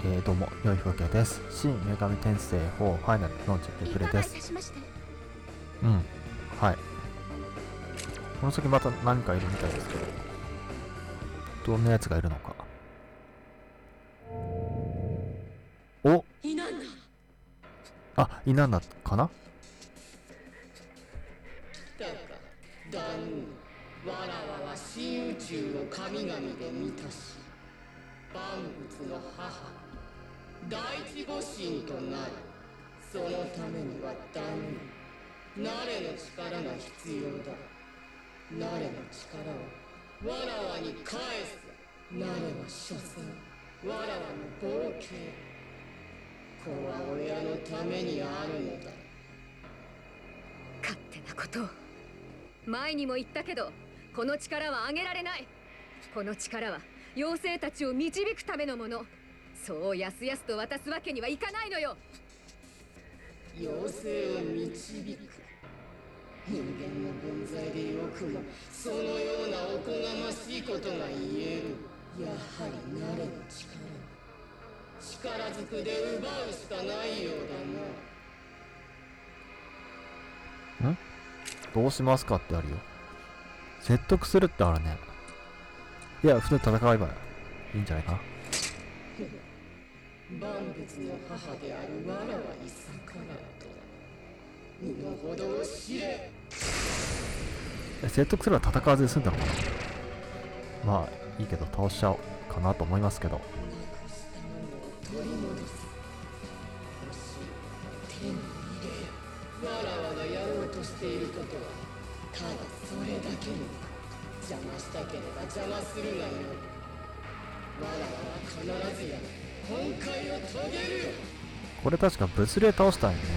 どうも、良い風景です。新女神転生4ファイナルの実況プレイです。うん、はい。この先また何かいるみたいですけど、どんなやつがいるのか。お、あ、イナンナかな。 来たか、ダン。わらわは新宇宙を神々で満たし、万物の母、第一母神となる。そのためにはダン。ナレの力が必要だ。ナレの力をわらわに返す。ナレは所詮わらわの冒険。子は親のためにあるのだ。 勝手なことを。前にも言ったけど、この力はあげられない。この力は妖精たちを導くためのもの。そうやすやすと渡すわけにはいかないのよ。 妖精を導く。人間の分際でよくもそのようなおこがましいことが言える。やはりナレの力ずくで奪うしかないようだな。 どうしますかってあるよ。説得するってあるね。いや、普通に戦えばいいんじゃないかな。 万物の母であるわらわに逆らうとは身の程を知れ。 説得すれば戦わずに済んだのかな。まあいいけど倒しちゃおうかなと思いますけど。 なくしたものを取り戻す。欲しい手に入れ。わらわがやろうとしていることはただそれだけのこと。邪魔したければ邪魔するがよい。わらわは必ずや本懐を遂げるよ。 これ確か物理で倒したいね。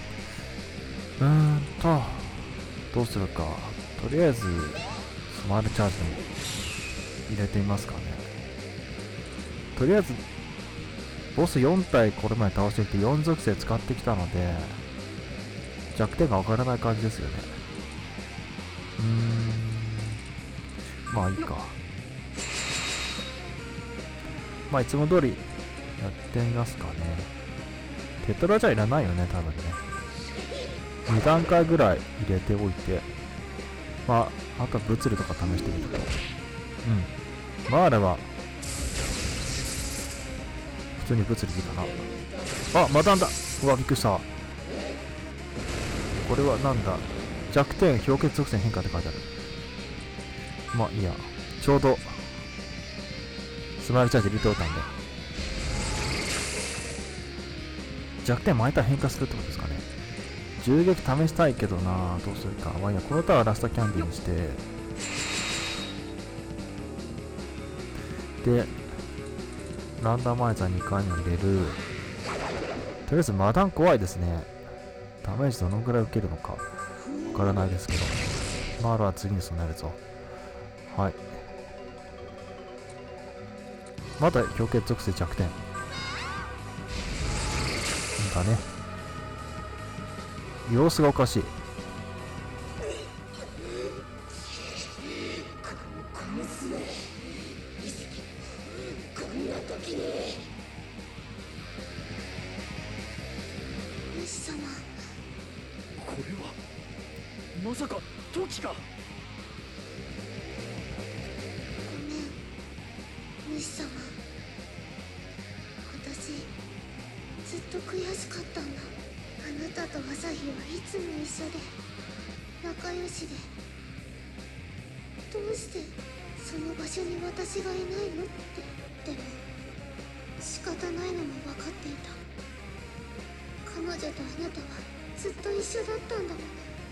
どうするか。とりあえずスマイルチャージでも入れてみますかね。とりあえずボス4体これまで倒してきて4属性使ってきたので弱点が分からない感じですよね。まあいいか。まあいつも通りやってみますかね。テトラじゃいらないよね、多分ね。2段階ぐらい入れておいて、まああとは物理とか試してみると、まああれば普通に物理でいいかな。あ、マダンだ。うわ、びっくりした。これはなんだ。弱点氷結属性変化って書いてある。まあいいや。ちょうどスマイルチャージ入れておいたんで、弱点巻いたら変化するってことですかね。銃撃試したいけどな。どうするか。まあいいや。このタワーラストキャンディーにして、でランダマイザー2回に入れる。とりあえずマダン怖いですね。ダメージどのぐらい受けるのかわからないですけど、マールは次に備えるぞ。はい。まだ氷結属性弱点だね。様子がおかしい。 小娘、こんな時に。 主様、 これはまさかトキか。 ごめん主様。私ずっと悔しかったんだ。あなたと朝日はいつも一緒で仲良しで、どうしてその場所に私がいないのって。でも仕方ないのも分かっていた。彼女とあなたはずっと一緒だったんだもの。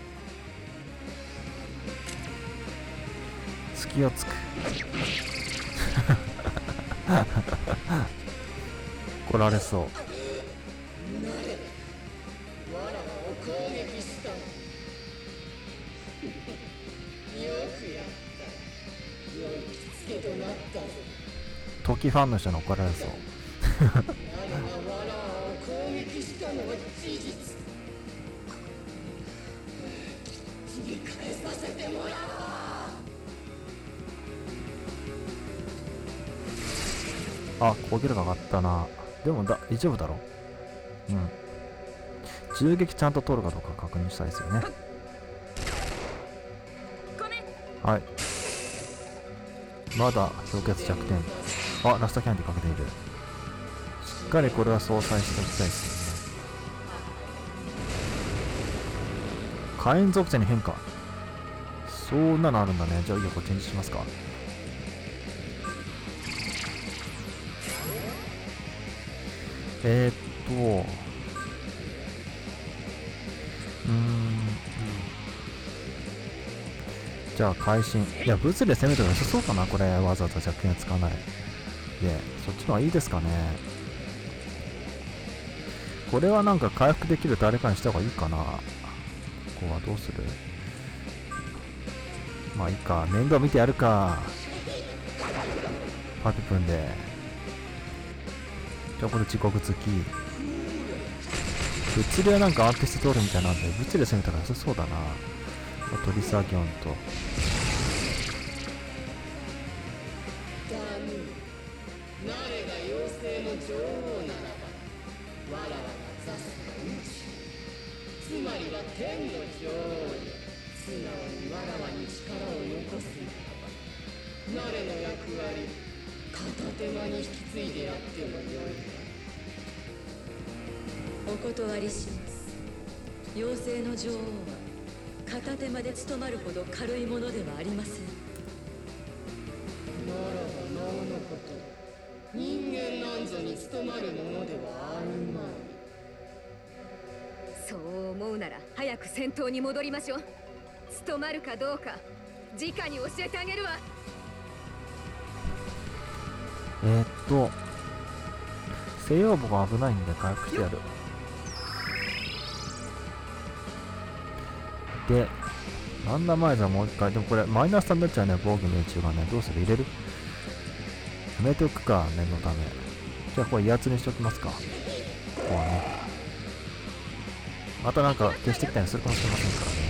隙をつく。怒られそう。 わらわを攻撃したの。よくやった。良い着付けとなったぞ。 トキファンの人に怒られそう。 ナレがわらわを攻撃したのは事実。切り返させてもらおう。 あ、攻撃力上がったな。 でも大丈夫だろう。うん。銃撃ちゃんと取るかどうか確認したいですよね。はい。まだ氷結弱点。あ、ラストキャンディーかけている。しっかりこれは相殺しておきたいですよね。火炎属性に変化。そんなのあるんだね。じゃあいいよ、これチェンジしますか。じゃあ会心。いや、物理で攻めても良さそうかな、これ。わざわざ弱点使わない。で、そっちの方がいいですかね。これはなんか回復できる誰かにした方がいいかな。ここはどうする？まあいいか。面倒見てやるか。パピプンで。じゃあこれ地獄付き。物理はなんか安定して通るみたいなんで、物理で攻めたら良さそうだな。あとリサギョンと。 誰が妖精の女王ならば、わらわが座すは宇宙、つまりは天の女王よ。素直にわらわに力を残すならば、誰の役割、片手間に引き継いでやってもよい。 お断りします。妖精の女王は片手間で務まるほど軽いものではありません。 ならばなおのこと、人間なんぞに務まるものではあるまい。 そう思うなら早く戦闘に戻りましょう。務まるかどうか直に教えてあげるわ。 西洋母が危ないんで回復してやる。で、ランダマイザーもう一回。でもこれマイナス3になっちゃうね、防御命中がね。どうする？入れる？やめておくか、念のため。じゃあこれ威圧にしておきますか。ここはね。またなんか消してきたりするかもしれません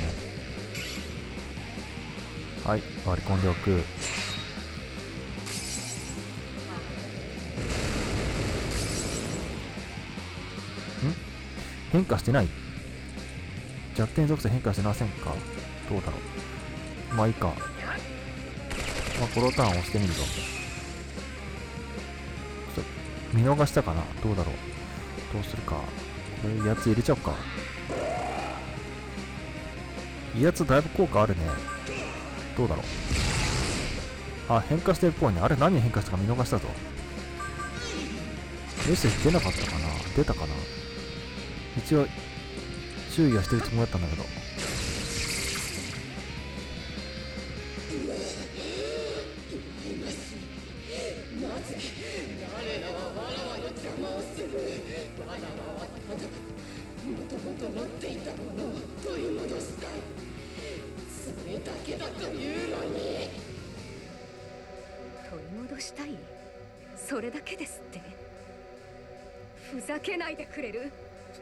からね。はい、割り込んでおく。変化してない？弱点属性変化してませんか？どうだろう。まあいいか。まあこのターン押してみるぞ。ちょっと見逃したかな。どうだろう。どうするか。これ威圧入れちゃおうか。威圧だいぶ効果あるね。どうだろう。あ、変化してるっぽいね。あれ何に変化したか見逃したぞ。メッセージ出なかったかな？出たかな？一応注意はしてるつもりだったんだけど。 誰らはわらわの邪魔をする。わらわはただもともと持っていたものを取り戻したい。それだけだというのに。 取り戻したい？それだけですって？ふざけないでくれる？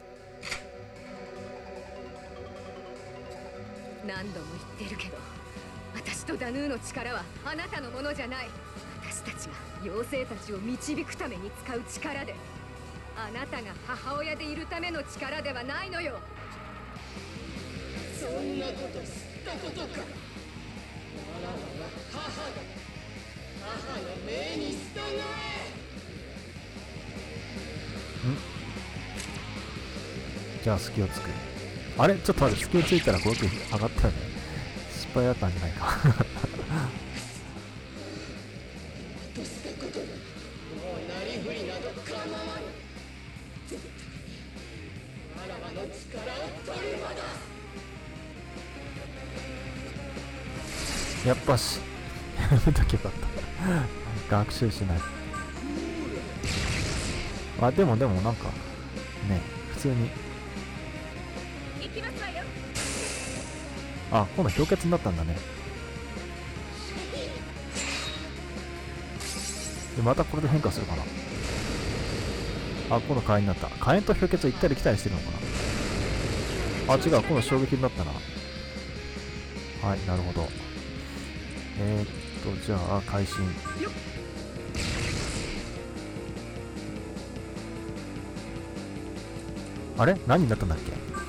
何度も言ってるけど、私とダヌーの力はあなたのものじゃない。私たちが妖精たちを導くために使う力で、あなたが母親でいるための力ではないのよ。 そんなこと知ったことか。わらわは母だ。母の命に従え。 じゃあ隙をつく。あれちょっと待って、隙をついたらこの時上がったよね。失敗だったんじゃないか。 としたことにもうなりふりなど構わぬ。絶対わらわの力を取り戻す。 やっぱしやめとけばよかった。学習しない。あ、でもなんかね、普通に。 行きますわよ。 あ、今度氷結になったんだね。でまたこれで変化するかな。あ、今度火炎になった。火炎と氷結を行ったり来たりしてるのかな。あ、違う、今度衝撃になったな。はい、なるほど。じゃあ会心。 あれ何になったんだっけ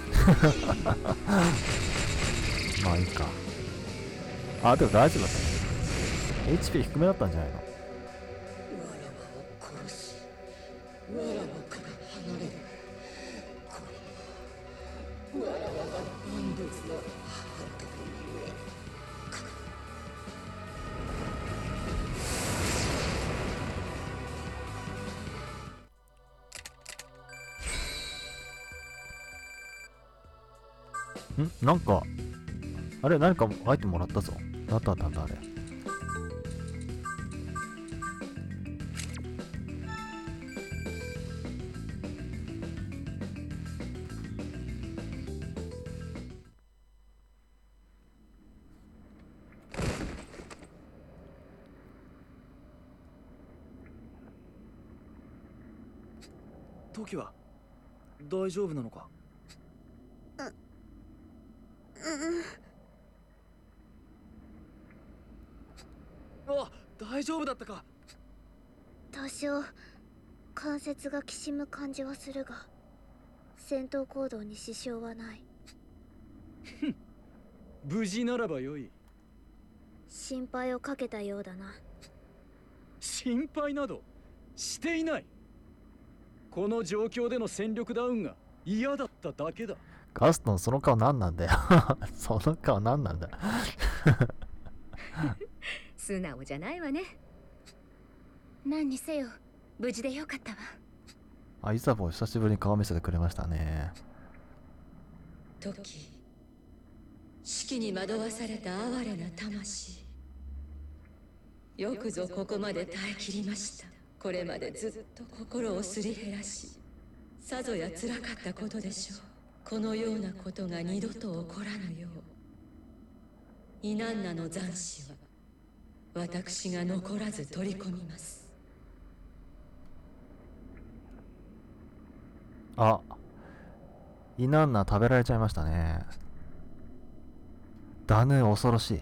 まあいいか。あ、でも大丈夫だったね。 HP 低めだったんじゃないの。 わらわを殺しわらわから離れる。これはわらわが万物の母というなんかあれ、何かアイテムもらったぞ。あったあったあった。あれトキは大丈夫なのか？あ、大丈夫だったか？ 多少関節がきしむ感じはするが、戦闘行動に支障はない。 無事ならばよい。 心配をかけたようだな。 心配などしていない。この状況での戦力ダウンが嫌だっただけだ。 ガストン、その顔何なんだよその顔何なんだよ素直じゃないわね。 何にせよ無事でよかったわ。 あ、イザボ久しぶりに顔見せてくれましたね。 トキ、四季に惑わされた哀れな魂。よくぞここまで耐えきりました。これまでずっと心をすり減らし、さぞや辛かったことでしょう。このようなことが二度と起こらぬよう、イナンナの残滓は私が残らず取り込みます。 あ、イナンナ食べられちゃいましたね。ダヌー恐ろしい。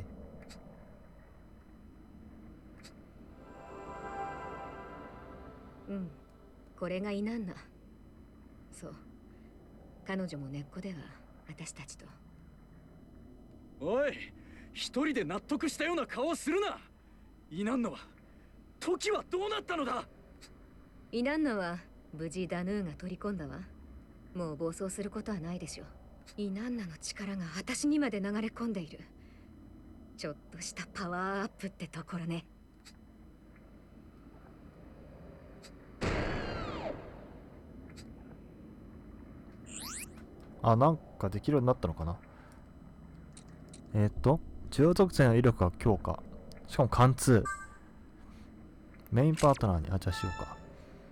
うん、これがイナンナ。そう、彼女も根っこでは私たちと。 おい、一人で納得したような顔をするな。イナンナは、時はどうなったのだ。 イナンナは無事ダヌーが取り込んだわ。もう暴走することはないでしょう。イナンナの力が私にまで流れ込んでいる。ちょっとしたパワーアップってところね。 あ、なんかできるようになったのかな。重要属性の威力が強化。しかも貫通。メインパートナーに、じゃあしようか。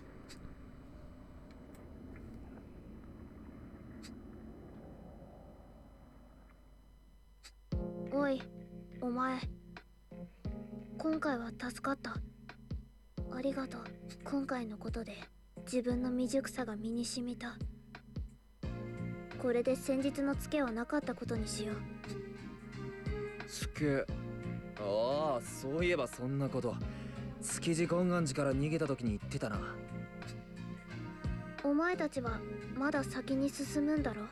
おい、お前。今回は助かった。ありがとう。今回のことで自分の未熟さが身に染みた。これで先日のツケはなかったことにしよう。 ツケ。ああ、そういえばそんなこと。築地金剛寺から逃げた時に言ってたな。 お前たちはまだ先に進むんだろ。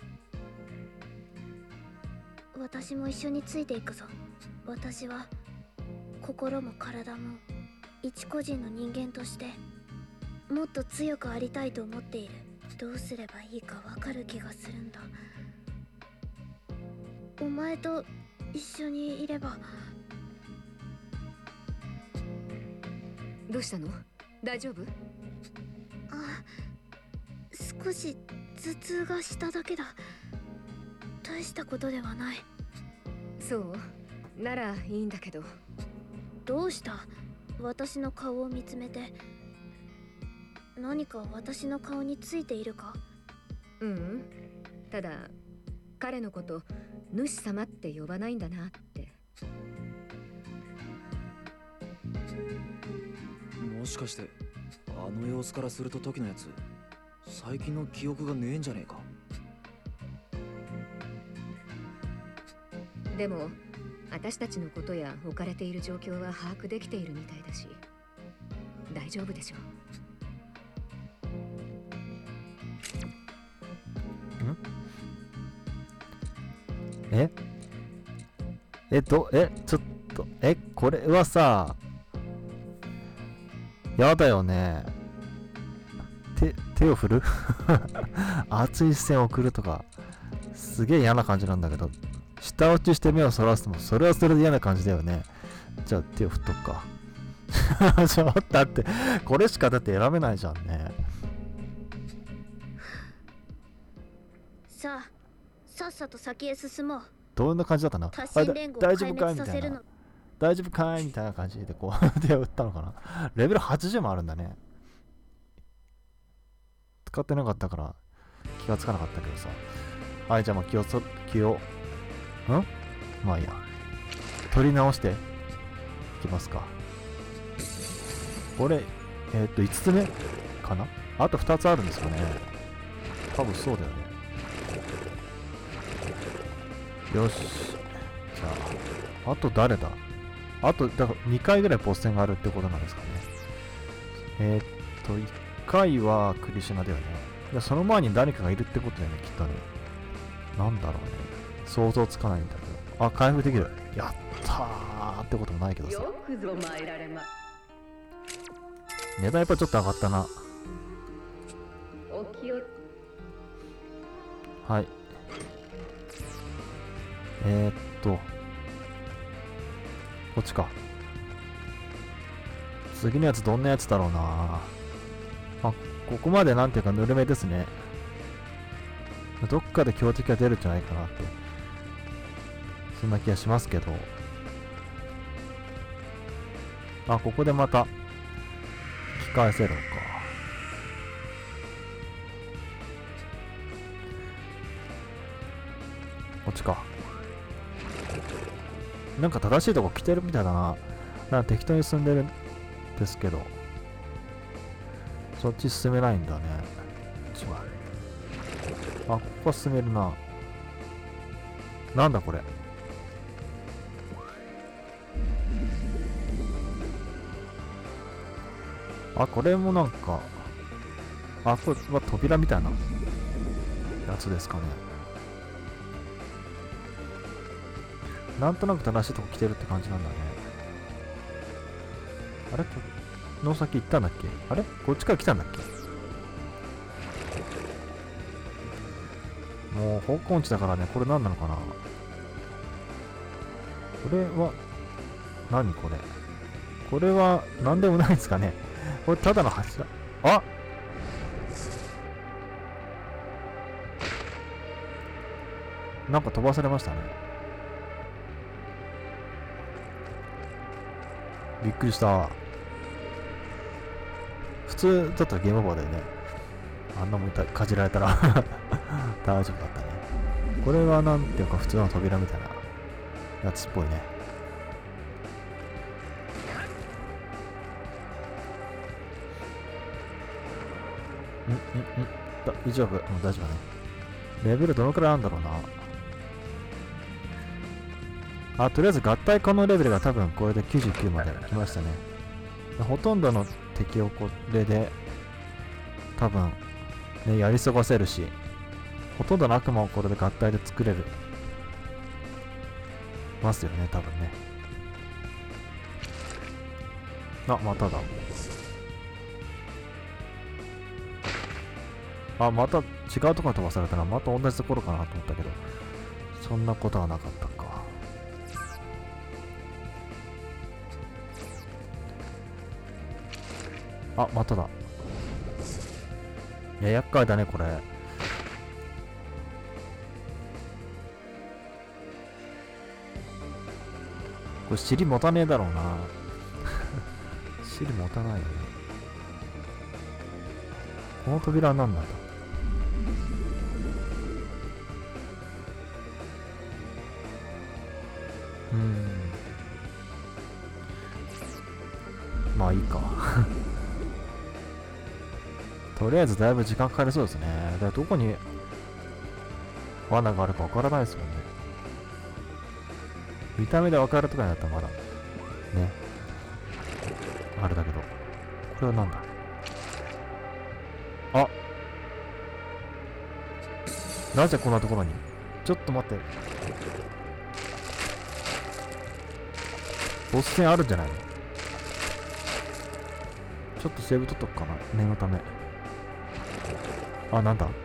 私も一緒についていくぞ。私は心も体も一個人の人間としてもっと強くありたいと思っている。どうすればいいかわかる気がするんだ。お前と一緒にいれば。 どうしたの？大丈夫？ あ、少し頭痛がしただけだ。大したことではない。 そうならいいんだけど。 どうした？私の顔を見つめて。何か私の顔についているか？ うん、ただ彼のこと主様って呼ばないんだなって。 もしかしてあの様子からすると時のやつ最近の記憶がねえんじゃねえか。 でも私たちのことや置かれている状況は把握できているみたいだし大丈夫でしょう。 ちょっと、これはさ、やだよね。手を振る熱い視線を送るとか、すげえ嫌な感じなんだけど、下打ちして目をそらすのも、それはそれで嫌な感じだよね。じゃあ手を振っとくか。ちょっと待って、これしかだって選べないじゃんね。 さあ、さっさと先へ進もう。 どんな感じだったの？ 多神連合を大丈夫壊かいみたいな滅させるの。。 大丈夫かいみたいな感じでこう手を打ったのかな。レベル80もあるんだね。使ってなかったから気がつかなかったけどさ。はい、じゃあまあまあいいや。取り直していきますか。これ、5つ目かな？あと2つあるんですかね。多分そうだよね。よし。じゃあ、あと誰だ？あと、だから2回ぐらいボス戦があるってことなんですかね。1回はクリシュナだよね。いや、その前に誰かがいるってことだよね、きっとね。なんだろうね。想像つかないんだけど。あ、回復できる。やったーってこともないけどさ。 よくぞ参られま。 値段やっぱちょっと上がったな。 お気を。 はい。こっちか。次のやつどんなやつだろうな。あ、ここまでなんていうかぬるめですね。どっかで強敵が出るんじゃないかなって。そんな気がしますけど。あ、ここでまた引き返せるのか。こっちか。なんか正しいとこ来てるみたいだな。なんか適当に進んでるんですけど。そっち進めないんだね。違う。あ、ここは進めるな。なんだこれ。あ、これもなんか。あ、これは扉みたいなやつですかね。なんとなく正しいとこ来てるって感じなんだね。あれこの先行ったんだっけ？あれこっちから来たんだっけ？もう方向音痴だからね、これ何なのかな？これは、何これ？これは何でもないんですかね？これただの柱。あ！なんか飛ばされましたね。びっくりした。普通だったらゲームオーバーだよね。あんなもんかじられたら大丈夫だったね。これはなんていうか普通の扉みたいなやつっぽいね。大丈夫。大丈夫だね。レベルどのくらいあるんだろうな。あ、とりあえず合体可能レベルが多分これで99まで来ましたね。ほとんどの敵をこれで多分ね、やり過ごせるし、ほとんどの悪魔をこれで合体で作れるますよね、多分ね。あ、まただ。あ、また違うところに飛ばされたら、また同じところかなと思ったけど、そんなことはなかったか。あ、まただ。いや、厄介だね、これ。これ尻持たねえだろうな。尻持たないよね。この扉は何なんだ？まあいいか。とりあえずだいぶ時間かかりそうですね。だからどこに罠があるかわからないですもんね。見た目でわかるとかになったらまだね、あれだけど、これはなんだ？あ、なぜこんなところに？ちょっと待って。 ボス戦あるんじゃないの？ちょっとセーブ取っとくかな、念のため。あ、なんだ？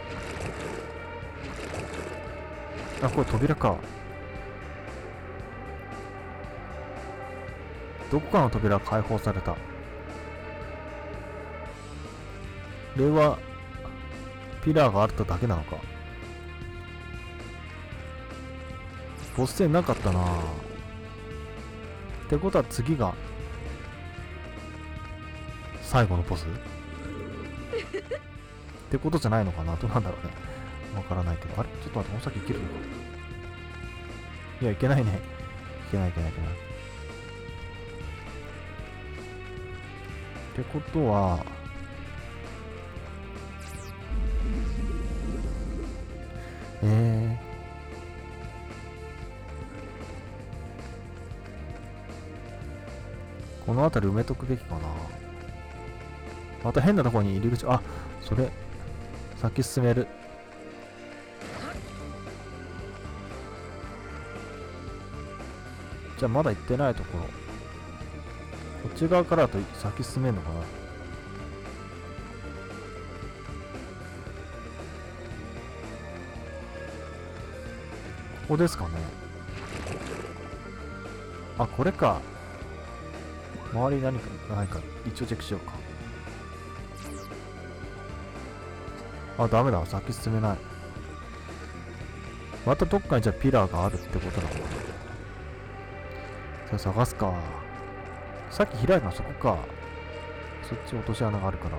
あ、これ扉か。どこかの扉が開放された。これはピラーがあっただけなのか。ボス戦なかったな。ってことは次が最後のボスってことじゃないのかな。どうなんだろうね。わからないけど。あれちょっと待って、この先行けるのか。いや、いけないね。いけないいけないいけない。ってことは、この辺り埋めとくべきかな。また変なところに入り口、あ、それ、先進める。じゃあまだ行ってないところ。こっち側からだと先進めるのかな。ここですかね。あ、これか。周りに何かないか一応チェックしようか。あ、ダメだ。先進めない。またどっかにじゃあピラーがあるってことなのかな。じゃあ探すか。さっき開いたのそこか。そっち落とし穴があるから。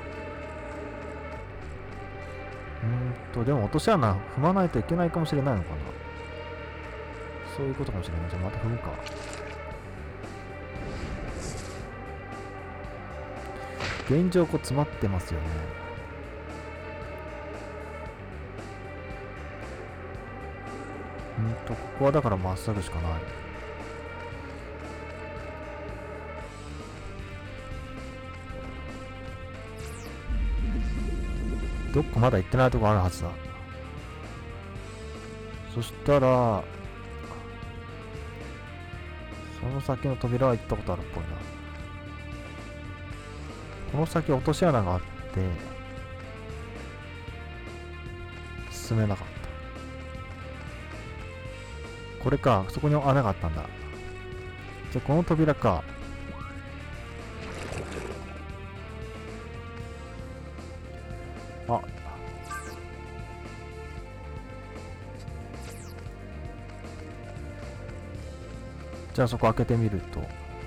でも落とし穴踏まないといけないかもしれないのかな。そういうことかもしれない。じゃあまた踏むか。現状こう詰まってますよね。ここはだからまっすぐしかない。どっかまだ行ってないとこあるはずだ。そしたらその先の扉は行ったことあるっぽいな。この先落とし穴があって進めなかった。これか、そこに穴があったんだ。じゃあこの扉か。あ、じゃあそこ開けてみると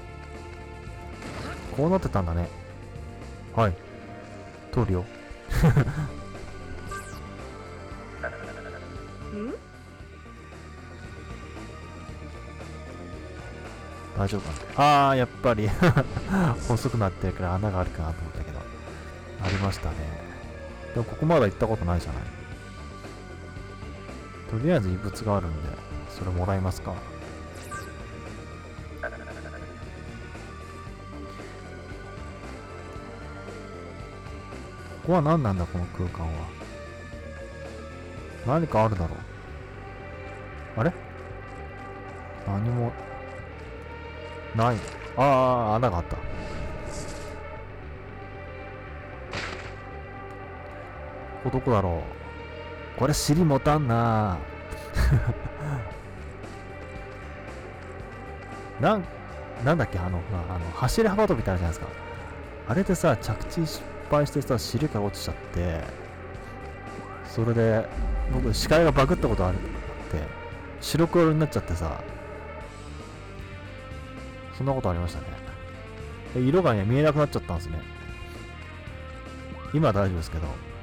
こうなってたんだね。はい、通るよ。大丈夫かな。あー、やっぱり細くなってるから穴があるかなと思ったけど、ありましたね。でもここまだ行ったことないじゃない。とりあえず異物があるんでそれもらいますか。ここは何なんだこの空間は。何かあるだろう。あれ何もない。ああ、穴があった。ここどこだろう。これ尻持たんな。なんだっけ、走り幅跳びってあるじゃないですか。あれでさ、着地失敗してさ、尻が落ちちゃって、それで僕視界がバグったことあって、白黒になっちゃってさ、そんなことありましたね。色がね、見えなくなっちゃったんですね。今は大丈夫ですけど。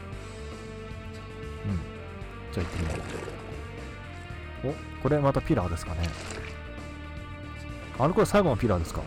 じゃあ行ってみよう。お、これまたピラーですかね。これ最後のピラーですか。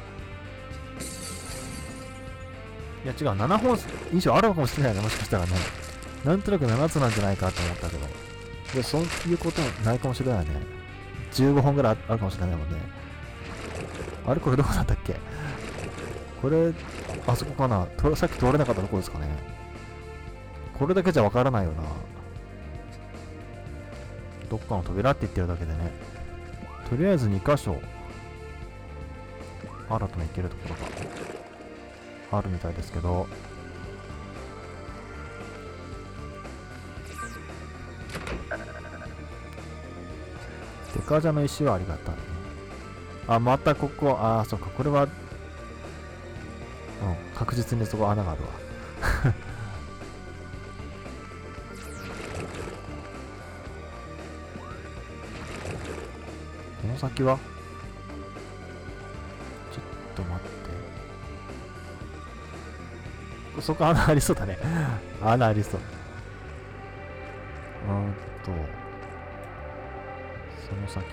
いや違う、7本以上あるかもしれないね、もしかしたらね。なんとなく7つなんじゃないかと思ったけど。で、そういうこともないかもしれないね。15本ぐらいあるかもしれないもんね。あれこれどこだったっけ。これ、あそこかな。さっき通れなかったとこですかね。これだけじゃわからないよな。 どっかの扉って言ってるだけでね。とりあえず2箇所新たに行けるところがあるみたいですけど、デカジャの石はありがたいね。あ、またここ、あ、そっか、これは、うん、確実にそこ穴があるわ。この先はちょっと待って。そこ穴ありそうだね。穴ありそう。その先。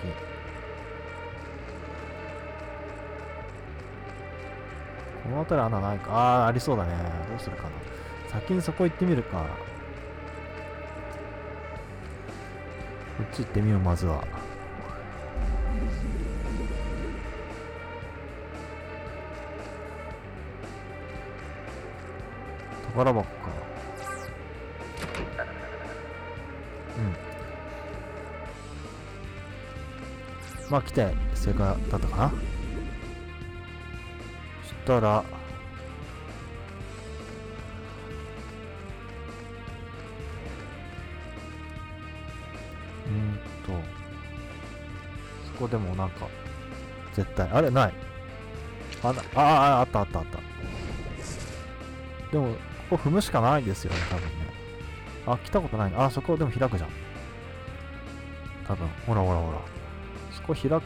この辺り穴ないか。ああ、ありそうだね。どうするかな。先にそこ行ってみるか。こっち行ってみよう、まずは。宝箱か。うん。まあ来て正解だったかな。そしたらそこでもなんか絶対あれない。あったあったあった。でもここ踏むしかないですよね、多分ね。あ、来たことない。あ、そこでも開くじゃん。多分ほらほらほら、そこ開く。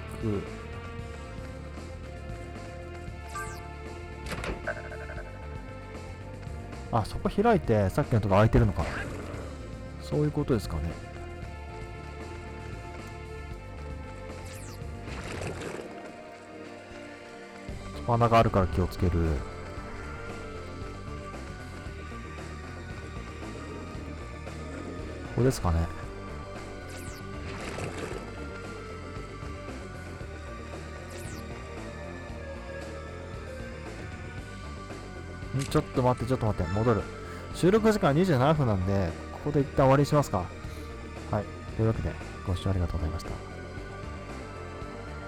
あ、そこ開いてさっきのとこ開いてるのか。そういうことですかね。そこ穴があるから気をつける。ここですかね。ちょっと待って、ちょっと待って、戻る。収録時間27分なんで、ここで一旦終わりにしますか。はい。というわけで、ご視聴ありがとうございました。